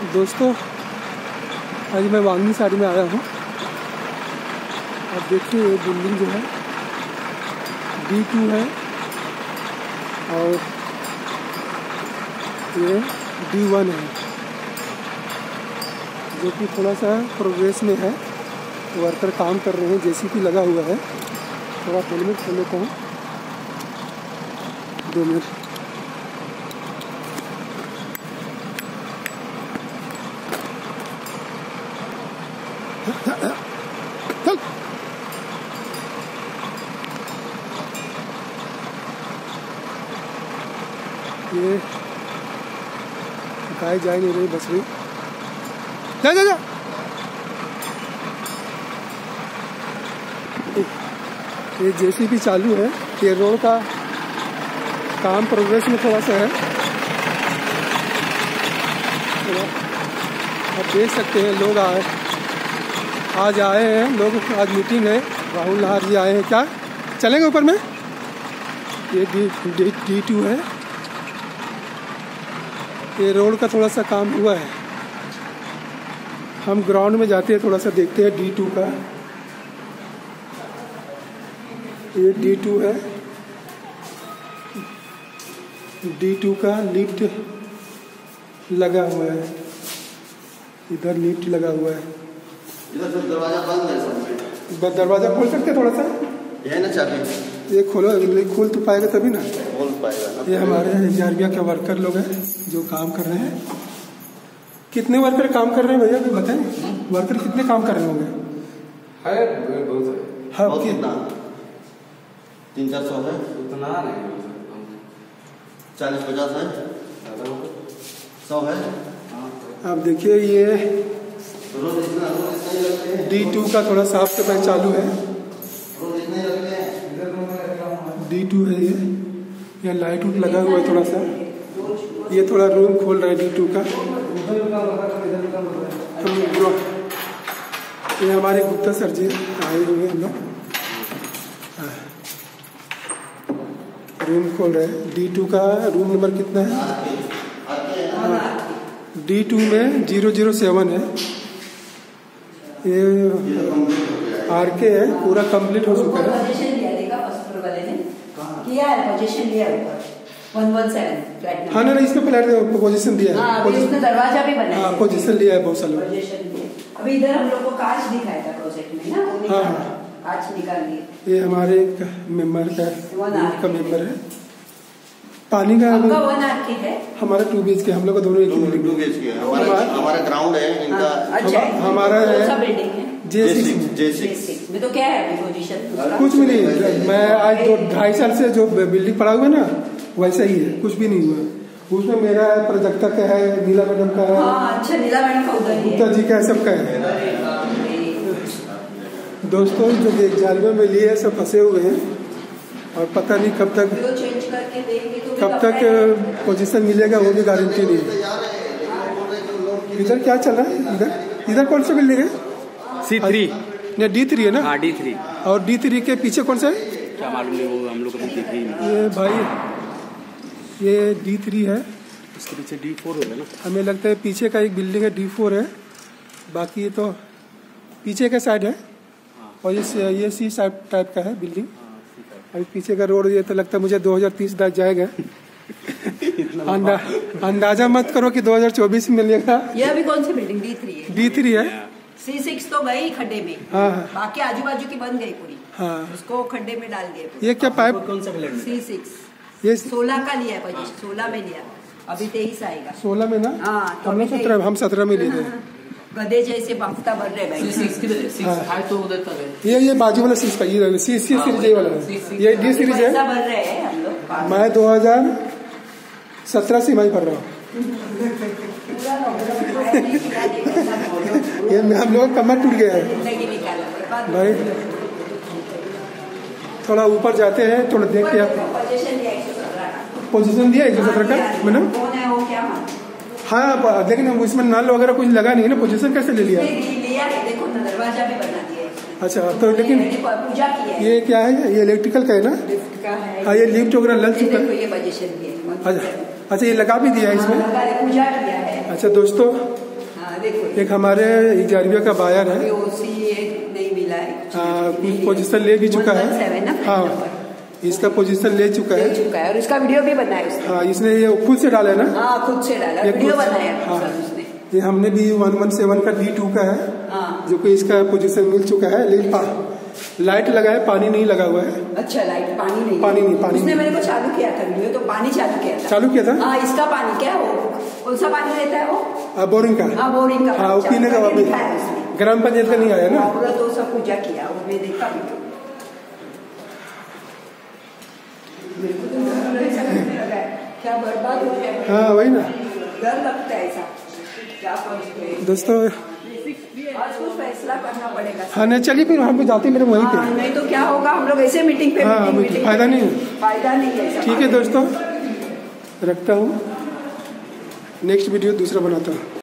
दोस्तों आज मैं वांगनी साड़ी में आया हूँ। अब देखिए ये बिल्डिंग जो है D2 है और ये D1 है, जो कि थोड़ा सा प्रोग्रेस में है। वर्कर काम कर रहे हैं, JCB लगा हुआ है। थोड़ा हेलमेट खोल लेता हूँ, 2 मिनट। चल ये गाय जा नहीं रही, बस रही। जा जा जा। ये JCB चालू है। ये रोड का काम प्रोग्रेस में थोड़ा सा है। आप देख सकते हैं लोग आज आए हैं लोग। आज मीटिंग है, राहुल नाहर जी आए हैं। क्या चलेंगे ऊपर में? ये D2 है। ये रोड का थोड़ा सा काम हुआ है। हम ग्राउंड में जाते हैं, थोड़ा सा देखते हैं D2 का। ये D2 है। D2 का लिफ्ट लगा हुआ है, इधर लिफ्ट लगा हुआ है। इधर सब दरवाजा बंद है सब। दरवाजा खोल सकते थोड़ा सा? ये ना चाबी ये खोलो, खोल तो पाएगा तभी ना। खोल पाएगा। ये हमारे जारबिया के वर्कर लोग हैं जो काम कर रहे हैं। कितने वर्कर काम कर रहे हैं भैया, अभी बताएं? वर्कर कितने काम कर रहे होंगे? बहुत कितना 300-400 है, उतना नहीं, 40-50 है, 100 है। आप देखिए ये D2 का थोड़ा साफ सफाई चालू है। D2 है ये लाइट उट लगा हुआ है थोड़ा सा। ये थोड़ा रूम खोल रहा है D2 का। ये हमारे गुप्ता सर जी आए हुए हम लोग, रूम खोल रहे हैं। D2 का रूम नंबर कितना है? D2 में 007 है। ये RK है, पूरा कंप्लीट हो चुका है। हाँ ना, इसमें फ्लैट पोजीशन दिया है। दरवाजा भी बना है, पोजीशन लिया है बहुत सालों। अभी इधर हम लोग को कांच दिखाया था प्रोजेक्ट में ना। हाँ, कांच निकाल दिए। ये हमारे मेंबर का मेंबर है। पानी का आपका 1 RK है, हमारा 2 BHK। हम लोग का दोनों एक ही बिल्डिंग। 2 BHK है। हमारा ग्राउंड है, इनका हमारा है बिल्डिंग है J6 में। तो क्या है अभी पोजीशन? कुछ भी नहीं। मैं आज 2-2.5 साल से जो बिल्डिंग पड़ा हुआ है ना, वैसा ही है, कुछ भी नहीं हुआ। उसमें मेरा प्रोजेक्टर का है, नीला मैडम का है। अच्छा, नीला मैडम का उधर गुप्ता जी का है, सबका है। दोस्तों जो जालवे में लिए सब फंसे हुए हैं और पता नहीं कब तक पोजीशन मिलेगा, वो भी गारंटी नहीं है। इधर क्या चल रहा है? इधर कौन सा बिल्डिंग है? C3 नहीं, D3 है ना? हाँ, D3। और D3 के पीछे कौन सा है? क्या मालूम नहीं, वो हम लोग कभी देखे ही नहीं। ये भाई ये D3 है, इसके पीछे D4 होगा ना। हमें लगता है पीछे का एक बिल्डिंग है D4 है, बाकी तो पीछे का साइड है। और ये C टाइप का है बिल्डिंग। अभी पीछे का रोड ये तो लगता है मुझे 2030 तक जाएगा। अंदाजा मत करो कि 2024 में मिलेगा। ये अभी कौन सी बिल्डिंग? D3 है। C6 तो गई खड्डे में। हाँ, बाकी आजू बाजू की बन गई पूरी। हाँ, उसको खड्डे में डाल दिए। ये क्या पाइप? कौन सा फ्लैट? C6 ये 16 का लिया है पोजीशन, 16 में लिया। अभी 23 आएगा। 16 में ना? हाँ, तो हम 17 में ले रहे हैं। गधे जैसे बाफ्ता भर रहे भाई। C6 तो उधर तक है। ये बाजू वाला सीरीज का, ये C सीरीज ये वाला है। ये D सीरीज है। भर रहे हैं हम लोग। मैं 2017 से मैं भर रहा हूँ। ये हम लोग कमर टूट गया है भाई। थोड़ा ऊपर जाते हैं, थोड़ा देख के। पोजीशन दिया 117 का मैडम। हाँ, लेकिन इसमें नल वगैरह कुछ लगा नहीं है ना, पोजीशन कैसे ले लिया? देखो ना, दरवाजा भी बना दिया। अच्छा, तो लेकिन पूजा की है। ये क्या है? ये इलेक्ट्रिकल का है ना? हाँ, ये लिफ्ट वगैरह लग चुका है। ये पोजीशन भी है। अच्छा, ये लगा भी दिया है इसमें। पूजा किया है। अच्छा दोस्तों, देखो एक हमारे 11वीं का बायर है, ओसी नहीं मिला है, कुछ पोजीशन ले भी चुका है। हाँ, इसका पोजीशन ले चुका है और इसका वीडियो भी बनाया उसने। हाँ, इसने ये खुद से डाला है ना। हाँ, खुद से डाला, वीडियो बनाया उसने। ये हमने भी 117 का D2 का है, जो कि इसका पोजीशन मिल चुका है, लेकिन लाइट लगा है, पानी नहीं लगा हुआ है। अच्छा, लाइट पानी नहीं। उसने मेरे को चालू किया था वीडियो, तो पानी चालू किया था। हाँ, इसका पानी क्या वो कौन सा पानी रहता है वो? बोरिंग का। हाँ, बोरिंग का। हाँ, वो पीने का वापस ग्राम पंचायत का नहीं आया ना। तो सब पूजा किया, वो मैं देखा वीडियो। मेरे को तो ऐसा लगने लगा है क्या बर्बाद हो जाए। हाँ, वही ना, डर लगता है ऐसा। क्या दोस्तों, आज कुछ फैसला करना पड़ेगा। हाँ, नहीं चलिए फिर वहाँ पे जाते मेरे वहीं पे। नहीं तो क्या होगा, हम लोग ऐसे मीटिंग पे मीटिंग फायदा नहीं है। ठीक है दोस्तों, रखता हूँ, नेक्स्ट वीडियो दूसरा बनाता हूँ।